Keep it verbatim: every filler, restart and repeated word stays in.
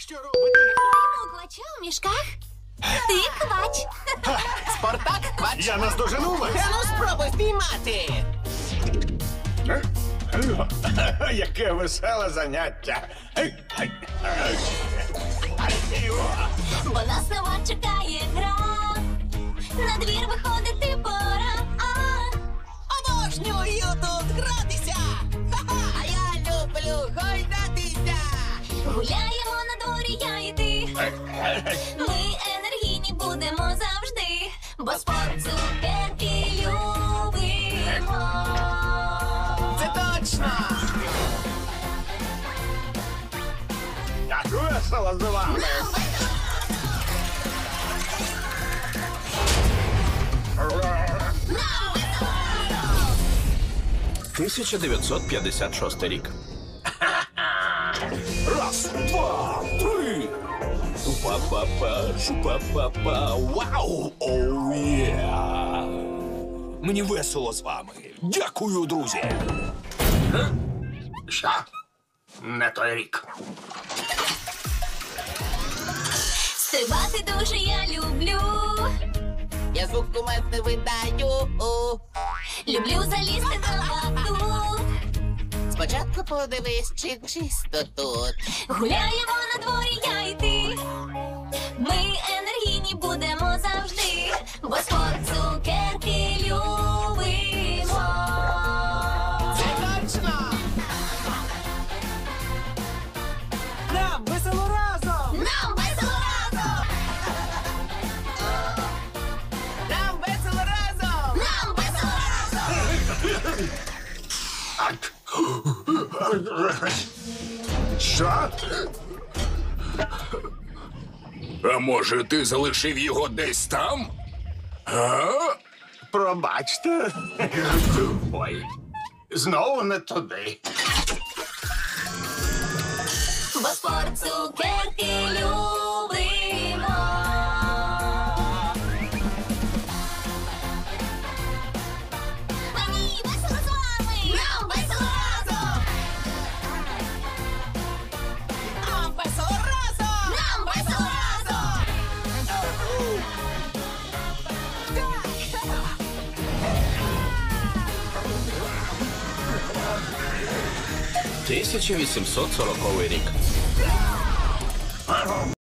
Що робити? Квача у мішках? Ти квач. Спартак, квач. Я наздожену вас. Та ну спробуй впіймати. Яке веселе заняття. Бо нас нова чекає гра. На двір виходити пора. Обожнюю тут гратися. Ха-ха, а я люблю гойдатися. Гуляємо на дворі, я і ти. Ми енергійні будемо завжди. Бо спорт, цукерки любимо. Це точно. Як весело з вами. тисяча дев'ятсот п'ятдесят шостий рік. Раз, два, три. Па-па-па, шу-па-па-па, вау, оу, є. Мені весело з вами. Дякую, друзі. Що? Не той рік. Стрибати дуже я люблю. Я звук кумедний видаю. Люблю залізти до батут. Спочатку подивись, чи чисто тут. Гуляємо на дворі, я і ти. Ми енергійні будемо завжди. Бо спорт, цукерки любимо. Це точно. Нам весело разом. Нам весело разом! Нам весело разом. Нам весело разом! Що? А може, ти залишив його десь там? А? Пробачте. Ой, знову не туди. Бо спорт, цукерки любимо. Мені весело з вами! Нам весело разом! Нам весело разом. Нам весело разом! тисяча вісімсот сороковий рік.